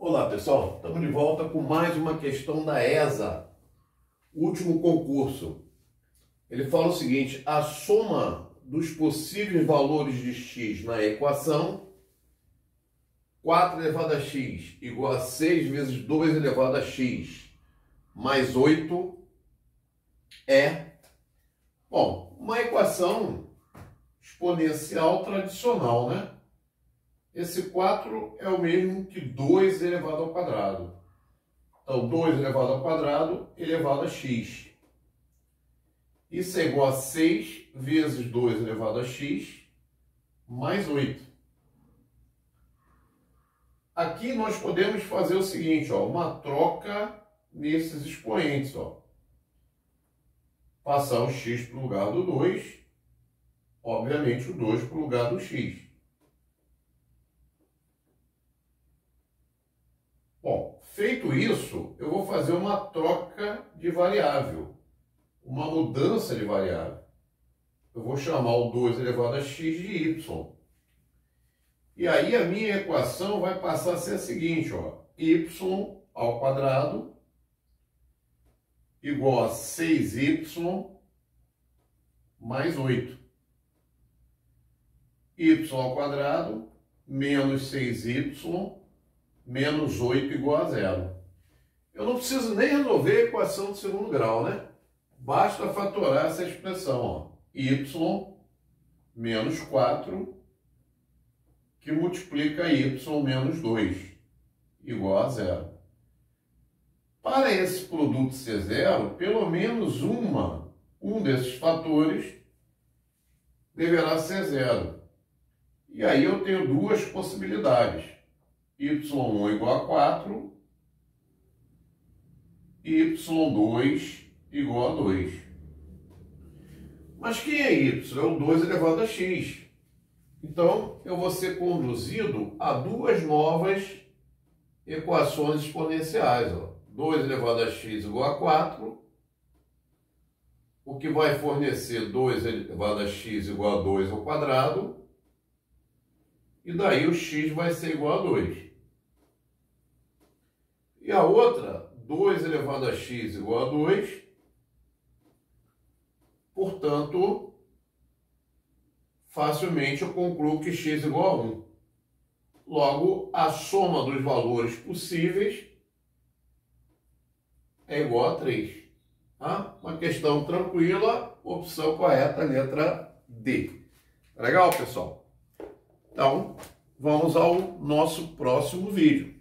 Olá pessoal, estamos de volta com mais uma questão da ESA, último concurso. Ele fala o seguinte: a soma dos possíveis valores de x na equação 4 elevado a x igual a 6 vezes 2 elevado a x mais 8 é, bom, uma equação exponencial tradicional, né? Esse 4 é o mesmo que 2 elevado ao quadrado. Então, 2 elevado ao quadrado elevado a x. Isso é igual a 6 vezes 2 elevado a x mais 8. Aqui nós podemos fazer o seguinte, ó, uma troca nesses expoentes. Ó. Passar o x para o lugar do 2, obviamente o 2 para o lugar do x. Bom, feito isso, eu vou fazer uma troca de variável, uma mudança de variável. Eu vou chamar o 2 elevado a x de y. E aí a minha equação vai passar a ser a seguinte, ó, y ao quadrado igual a 6y mais 8. Y ao quadrado menos 6y menos 8 igual a 0. Eu não preciso nem resolver a equação do segundo grau, né? Basta fatorar essa expressão, ó. Y menos 4 que multiplica y menos 2 igual a 0. Para esse produto ser zero, pelo menos um desses fatores deverá ser zero. E aí eu tenho duas possibilidades. y1 igual a 4, y2 igual a 2. Mas quem é y? É o 2 elevado a x. Então, eu vou ser conduzido a duas novas equações exponenciais. Ó. 2 elevado a x igual a 4, o que vai fornecer 2 elevado a x igual a 2 ao quadrado, e daí o x vai ser igual a 2. E a outra, 2 elevado a x igual a 2. Portanto, facilmente eu concluo que x igual a 1. Logo, a soma dos valores possíveis é igual a 3. Tá? Uma questão tranquila, opção correta, letra D. Legal, pessoal? Então, vamos ao nosso próximo vídeo.